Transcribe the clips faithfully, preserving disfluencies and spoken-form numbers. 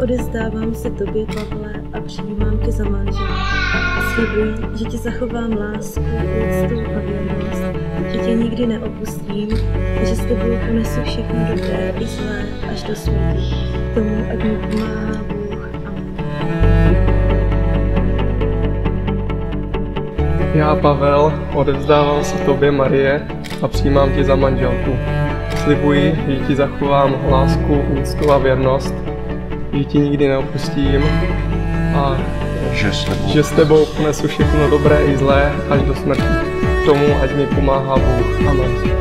Odevzdávám se tobě, Pavle, a přijímám tě za manžela. Slibuji, že ti zachovám lásku, úctu a věrnost, že tě nikdy neopustím a že s tebou ponesu všechno dobré i zlé až do smrti. Tomu, ať mi pomáhá Bůh. Amen. Já, Pavel, odevzdávám se tobě, Marie, a přijímám tě za manželku. Slibuji, že ti zachovám lásku, úctu a věrnost, že ti nikdy neopustím a že s tebou, že s tebou ponesu všechno dobré i zlé až do smrti. Tomu, ať mi pomáhá Bůh. Amen.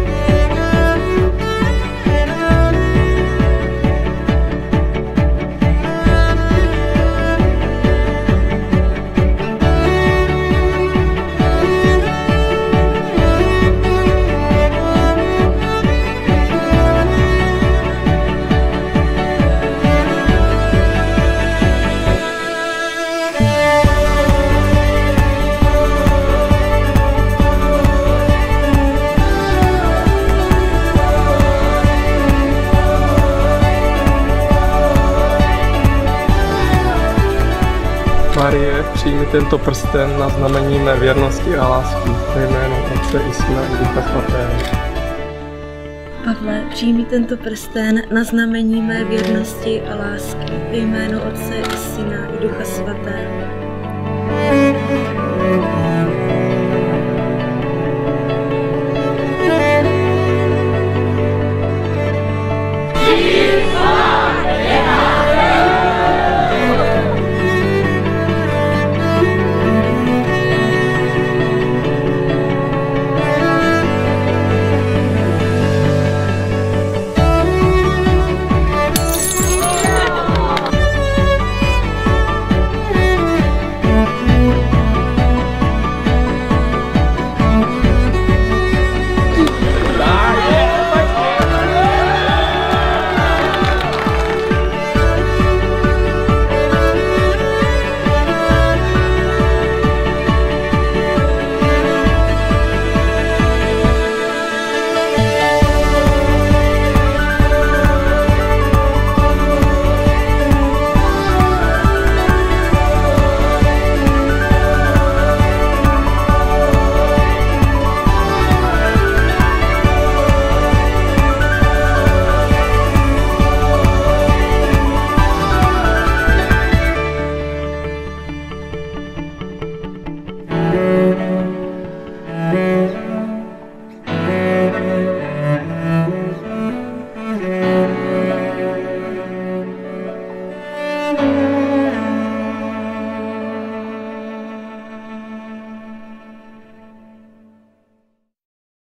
Marie, přijmi tento prsten na znamení mé věrnosti a lásky ve jménu Otce i Syna i Ducha Svatého. Pavle, přijmi tento prsten na znamení mé věrnosti a lásky ve jménu Otce i Syna i Ducha Svatého.